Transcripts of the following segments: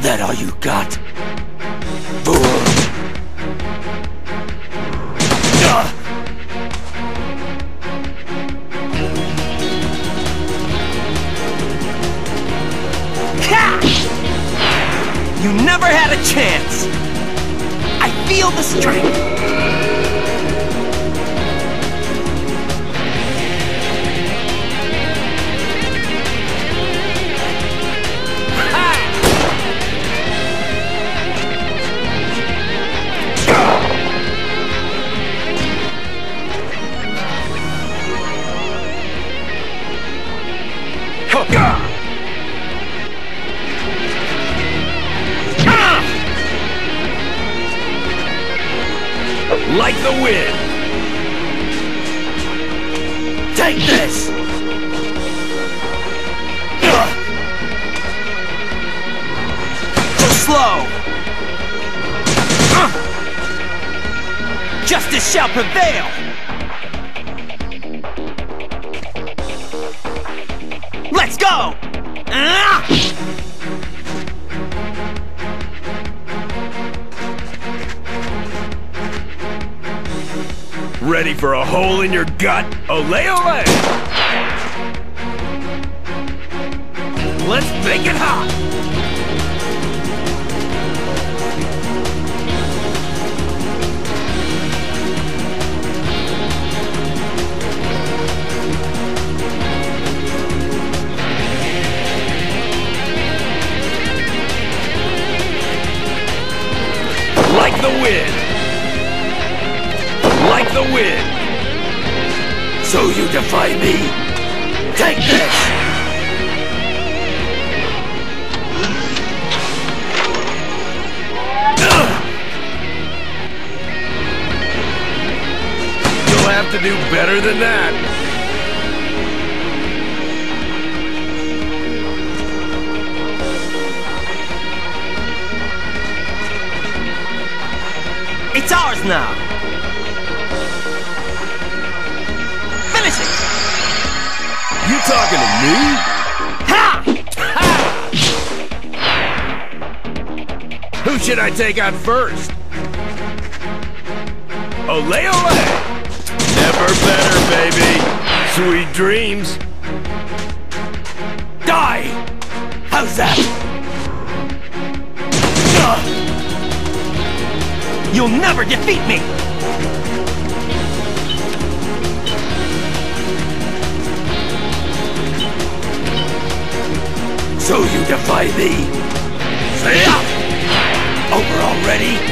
that all you got? Fool! You never had a chance! I feel the strength! Like the wind! Take this! Too slow! Justice shall prevail! Let's go! Ready for a hole in your gut? Ole ole! Let's make it hot! Like the wind! Like the wind! So you defy me? Take this! You'll have to do better than that. It's ours now! Finish it! You talking to me? Ha! Ha! Who should I take out first? Ole ole! Never better, baby! Sweet dreams! Die! How's that? You'll never defeat me! So you defy me? Say up! Over already?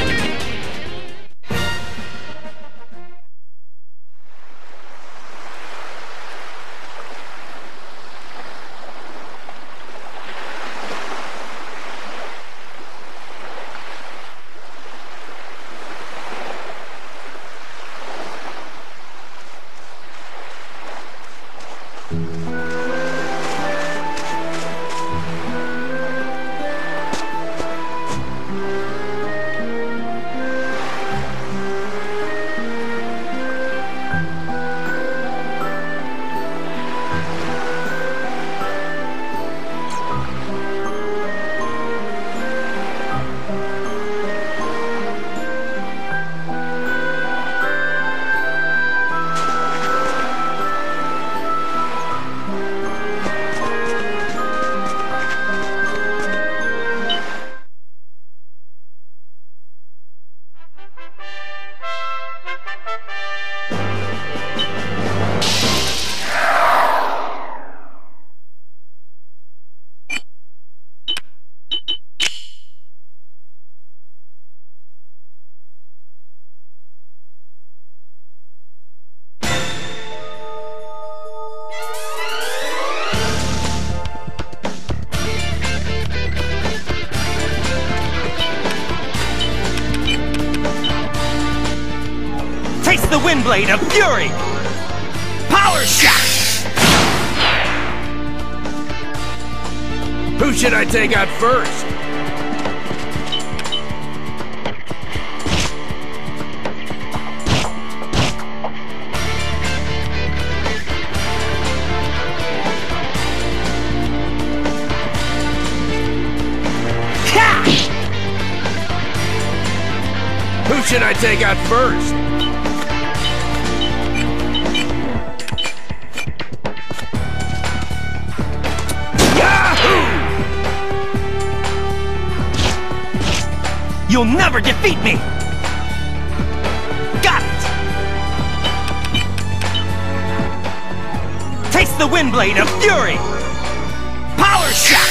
Taste the wind blade of fury! Power shot! Who should I take out first? Ha! should I take out first? Yahoo! You'll never defeat me! Got it! Taste the wind blade of fury! Power shot!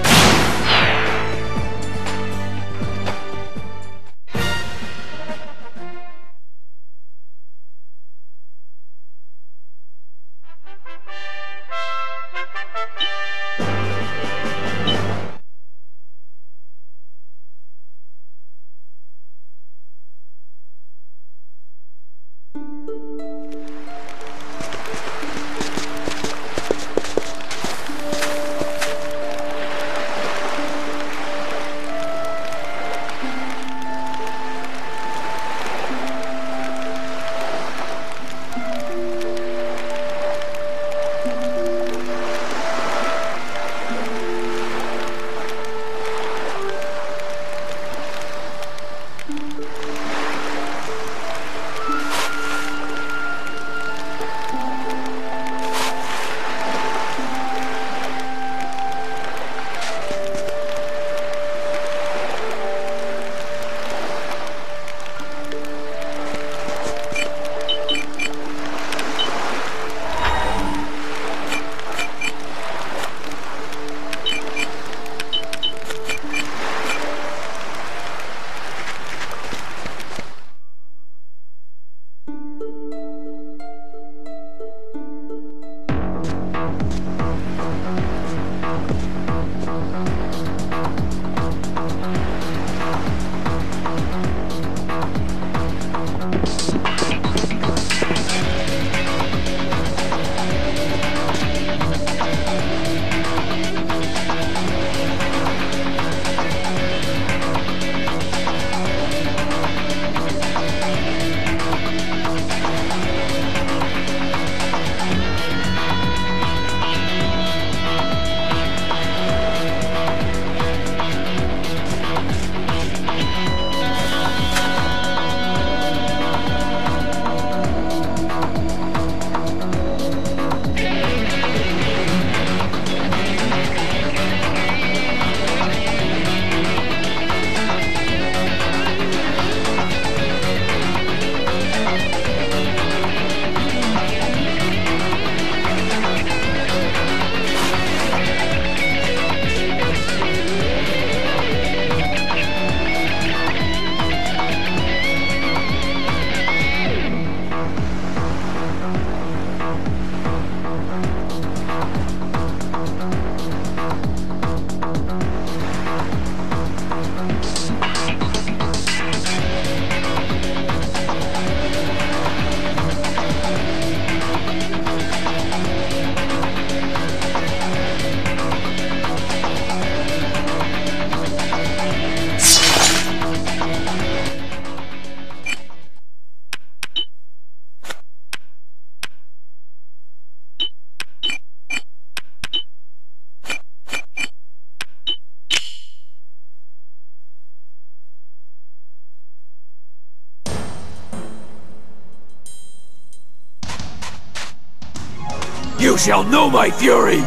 You shall know my fury!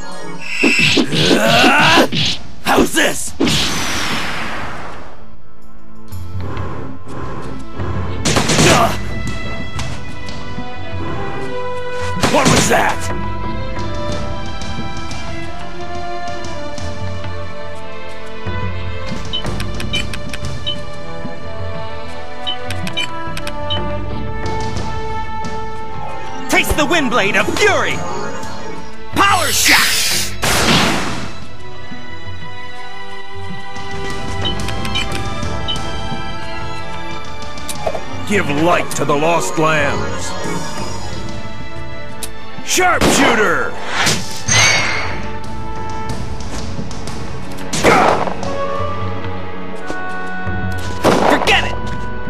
How's this? What was that? Taste the wind blade of fury! Power shot! Give light to the lost lambs. Sharpshooter! Forget it!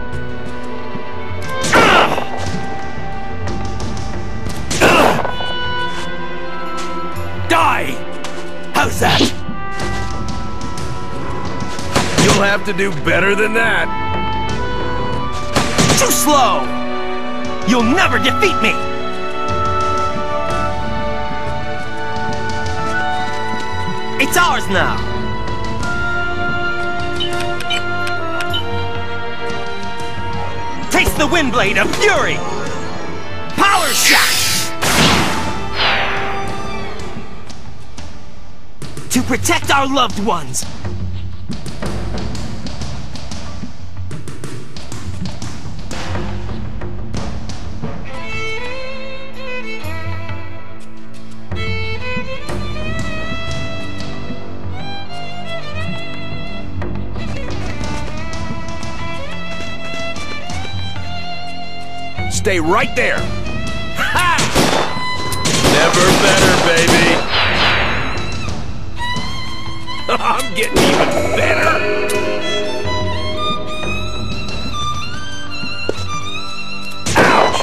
Die! How's that? You'll have to do better than that. Too slow! You'll never defeat me! It's ours now! Taste the wind blade of fury! Power shot! To protect our loved ones! Stay right there! Ha! Never better, baby! I'm getting even better! Ouch!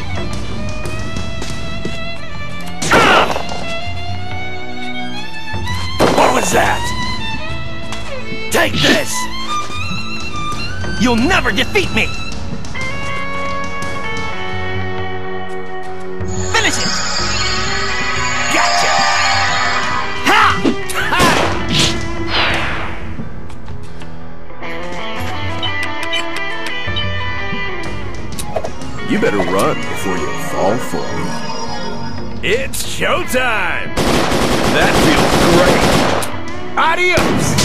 What was that? Take this! You'll never defeat me! Finish it! Gotcha! Ha! You better run before you fall for me. It's showtime! That feels great! Adios!